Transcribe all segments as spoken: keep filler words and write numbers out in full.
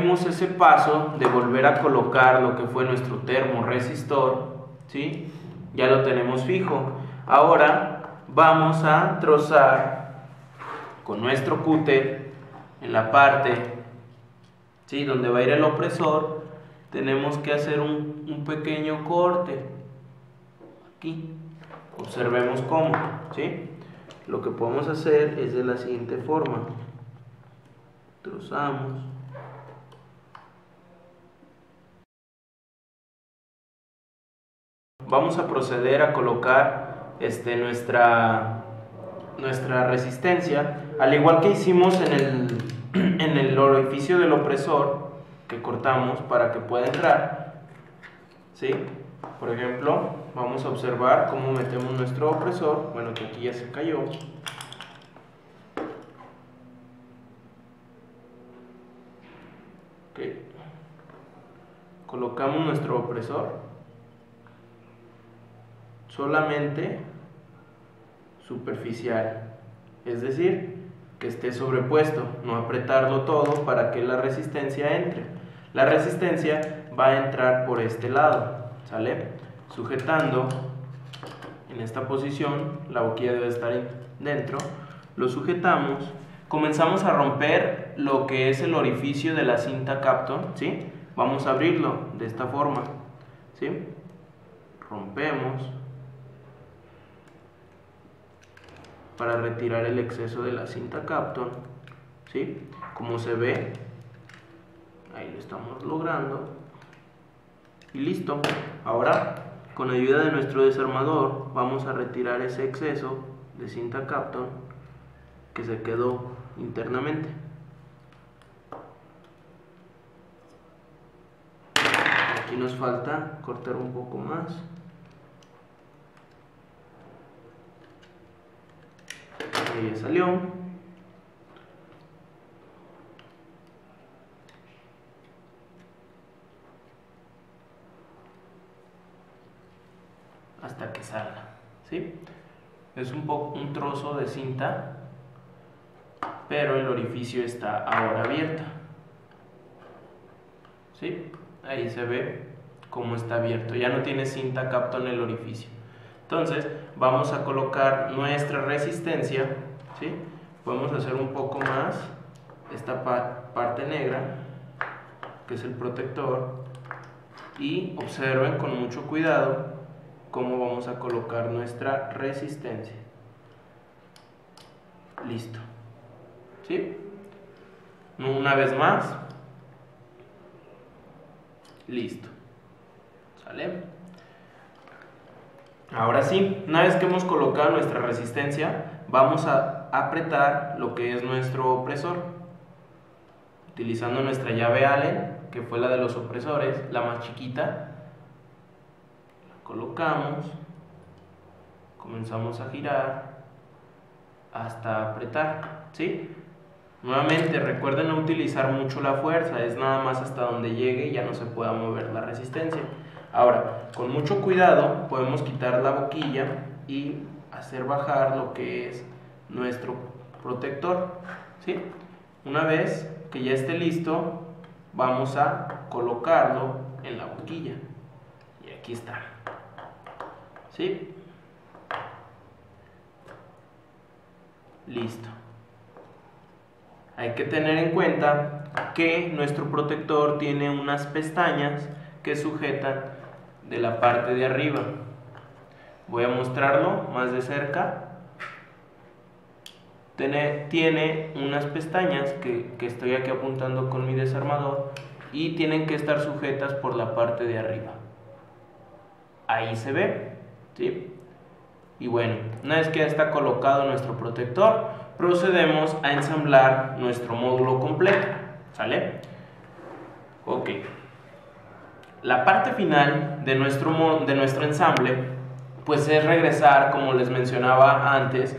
vimos ese paso de volver a colocar lo que fue nuestro termoresistor, ¿sí? Ya lo tenemos fijo. Ahora vamos a trozar con nuestro cúter en la parte, ¿sí?, donde va a ir el opresor. Tenemos que hacer un, un pequeño corte aquí. Observemos cómo, ¿sí? Lo que podemos hacer es de la siguiente forma: trozamos, vamos a proceder a colocar este, nuestra, nuestra resistencia, al igual que hicimos en el, en el orificio del opresor que cortamos para que pueda entrar, ¿sí? Por ejemplo, vamos a observar cómo metemos nuestro opresor. Bueno, que aquí ya se cayó. Okay. Colocamos nuestro opresor solamente superficial, es decir, que esté sobrepuesto, no apretarlo todo para que la resistencia entre. La resistencia va a entrar por este lado, ¿sale? Sujetando en esta posición, la boquilla debe estar dentro, lo sujetamos, comenzamos a romper lo que es el orificio de la cinta Kapton, ¿sí? Vamos a abrirlo de esta forma, ¿sí? Rompemos para retirar el exceso de la cinta Kapton, ¿sí? Como se ve, ahí lo estamos logrando y listo. Ahora, con ayuda de nuestro desarmador, vamos a retirar ese exceso de cinta Kapton que se quedó internamente. Aquí nos falta cortar un poco más. Ahí ya salió. Hasta que salga, ¿sí? Es un poco un trozo de cinta, pero el orificio está ahora abierto, ¿sí? Ahí se ve cómo está abierto, ya no tiene cinta Kapton en el orificio. Entonces vamos a colocar nuestra resistencia, ¿sí? Podemos hacer un poco más esta pa parte negra, que es el protector, y observen con mucho cuidado cómo vamos a colocar nuestra resistencia. Listo, ¿sí? Una vez más. Listo. ¿Sale? Ahora sí, una vez que hemos colocado nuestra resistencia, vamos a apretar lo que es nuestro opresor, utilizando nuestra llave Allen, que fue la de los opresores, la más chiquita. La colocamos, comenzamos a girar hasta apretar, ¿sí? Nuevamente, recuerden no utilizar mucho la fuerza, es nada más hasta donde llegue y ya no se pueda mover la resistencia. Ahora, con mucho cuidado podemos quitar la boquilla y hacer bajar lo que es nuestro protector, ¿sí? Una vez que ya esté listo, vamos a colocarlo en la boquilla. Y aquí está, ¿sí? Listo. Hay que tener en cuenta que nuestro protector tiene unas pestañas que sujetan de la parte de arriba. Voy a mostrarlo más de cerca. Tiene, tiene unas pestañas que, que estoy aquí apuntando con mi desarmador y tienen que estar sujetas por la parte de arriba. Ahí se ve, ¿sí? Y bueno, una vez que ya está colocado nuestro protector, procedemos a ensamblar nuestro módulo completo, ¿sale? Ok. La parte final de nuestro, de nuestro ensamble, pues es regresar, como les mencionaba antes,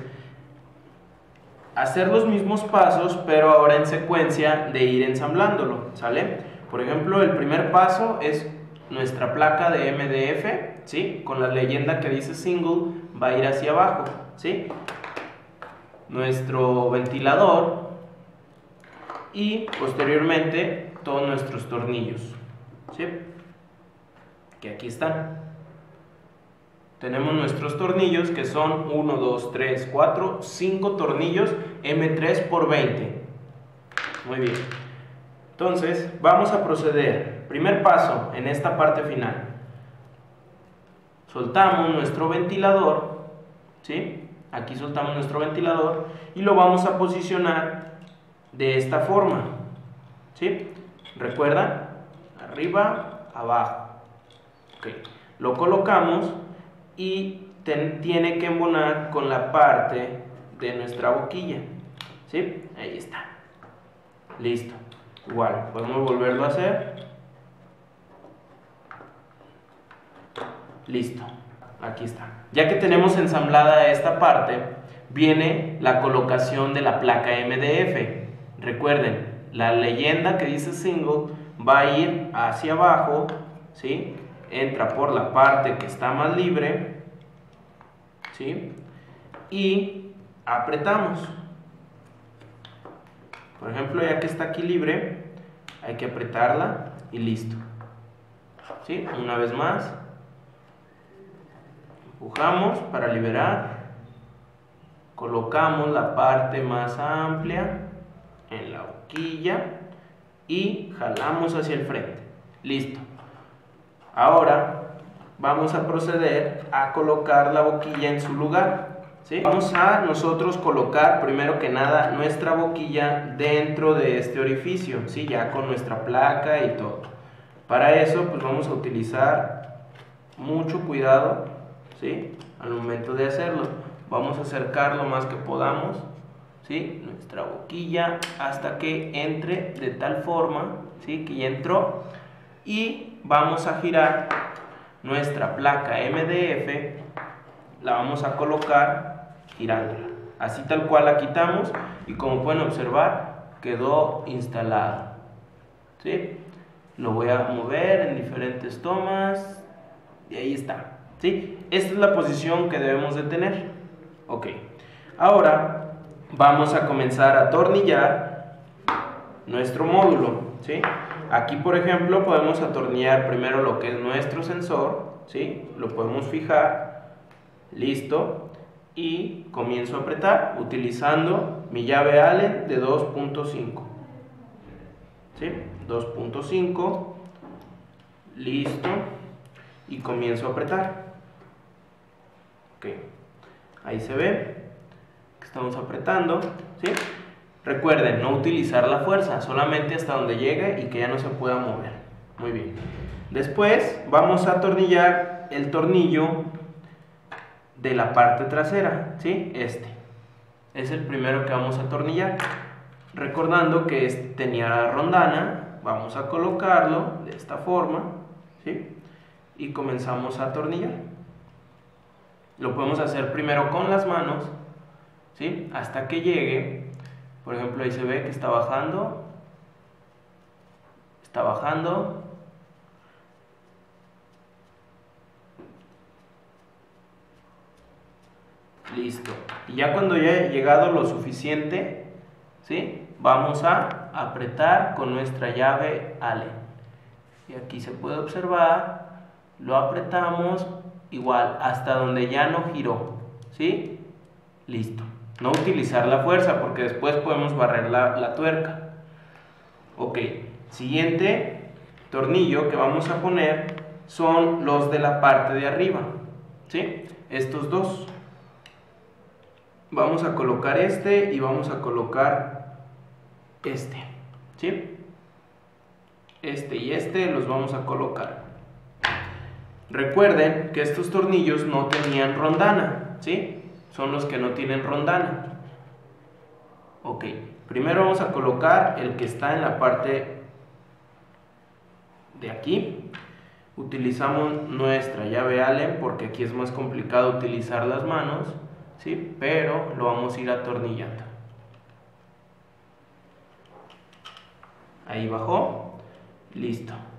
hacer los mismos pasos, pero ahora en secuencia de ir ensamblándolo, ¿sale? Por ejemplo, el primer paso es nuestra placa de M D F, ¿sí? Con la leyenda que dice single, va a ir hacia abajo, ¿sí? Nuestro ventilador y posteriormente todos nuestros tornillos, ¿sí? Que aquí están. Tenemos nuestros tornillos que son uno, dos, tres, cuatro, cinco tornillos eme tres por veinte. Muy bien. Entonces vamos a proceder. Primer paso en esta parte final. Soltamos nuestro ventilador, ¿sí? Aquí soltamos nuestro ventilador y lo vamos a posicionar de esta forma, ¿sí? Recuerda, arriba, abajo. Okay. Lo colocamos y ten, tiene que embonar con la parte de nuestra boquilla, ¿sí? Ahí está. Listo. Igual, podemos volverlo a hacer. Listo. Aquí está. Ya que tenemos ensamblada esta parte, viene la colocación de la placa eme de efe. Recuerden, la leyenda que dice single va a ir hacia abajo, ¿sí? Entra por la parte que está más libre, ¿sí? Y apretamos. Por ejemplo, ya que está aquí libre, hay que apretarla y listo, ¿sí? Una vez más, empujamos para liberar, colocamos la parte más amplia en la boquilla y jalamos hacia el frente. Listo. Ahora vamos a proceder a colocar la boquilla en su lugar, ¿sí? Vamos a nosotros colocar primero que nada nuestra boquilla dentro de este orificio, ¿sí? Ya con nuestra placa y todo. Para eso pues vamos a utilizar mucho cuidado, ¿sí? Al momento de hacerlo vamos a acercar lo más que podamos, ¿sí? Nuestra boquilla hasta que entre de tal forma, ¿sí? Que ya entró, y vamos a girar nuestra placa eme de efe, la vamos a colocar girándola, así tal cual la quitamos y como pueden observar quedó instalada, ¿sí? Lo voy a mover en diferentes tomas y ahí está, ¿sí? Esta es la posición que debemos de tener. Ok, ahora vamos a comenzar a atornillar nuestro módulo, ¿sí? Aquí por ejemplo podemos atornillar primero lo que es nuestro sensor, ¿sí? Lo podemos fijar, listo, y comienzo a apretar utilizando mi llave Allen de dos punto cinco, ¿sí? dos punto cinco, listo, y comienzo a apretar. Ok, ahí se ve que estamos apretando, ¿sí? Recuerden, no utilizar la fuerza, solamente hasta donde llegue y que ya no se pueda mover. Muy bien. Después vamos a atornillar el tornillo de la parte trasera, ¿sí? Este es el primero que vamos a atornillar. Recordando que este tenía la rondana, vamos a colocarlo de esta forma, ¿sí? Y comenzamos a atornillar. Lo podemos hacer primero con las manos, ¿sí? Hasta que llegue. Por ejemplo, ahí se ve que está bajando, está bajando, listo. Y ya cuando ya haya llegado lo suficiente, ¿sí? Vamos a apretar con nuestra llave Allen. Y aquí se puede observar, lo apretamos igual hasta donde ya no giró, ¿sí? Listo. No utilizar la fuerza porque después podemos barrer la, la tuerca. Ok, siguiente tornillo que vamos a poner son los de la parte de arriba, ¿sí? Estos dos. Vamos a colocar este y vamos a colocar este, ¿sí? Este y este los vamos a colocar. Recuerden que estos tornillos no tenían rondana, ¿sí? Son los que no tienen rondana. Ok, primero vamos a colocar el que está en la parte de aquí. Utilizamos nuestra llave Allen porque aquí es más complicado utilizar las manos, ¿sí? Pero lo vamos a ir atornillando. Ahí bajó, listo.